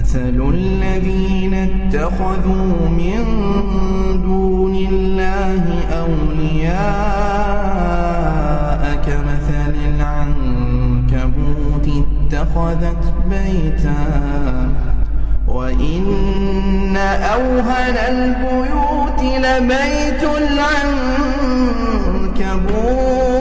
مثل الذين اتخذوا من دون الله أولياء كمثل العنكبوت اتخذت بيتا وإن أوهن البيوت لبيت العنكبوت